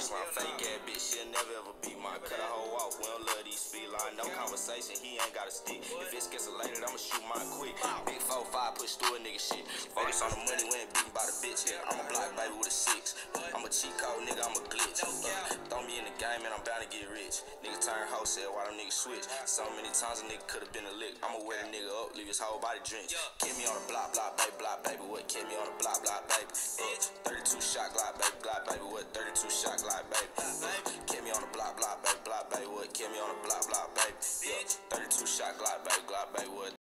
slime. Fake ass bitch, she'll never ever be mine. Cut a hoe off, we don't love these speed line. No conversation, he ain't got a stick. If it's escalated, I'ma shoot mine quick. Big 4-5, push through a nigga shit. Focus on the money, we ain't beaten by the bitch here. I'm a block baby with a 6. I'm a cheat code, nigga, I'm a glitch. Throw me in the game and I'm bound to get rich. Nigga turn wholesale while them niggas switch. So many times a nigga could've been a lick. I'ma wear the nigga up, leave his whole body drenched. Kill me on the block, baby, what? Kill me on the block, baby. 32 shot Glock, baby, what? 32 shot Glock, baby. Kill me on the block, baby, what? Kill me on the block, baby. 32 shot Glock, baby, what?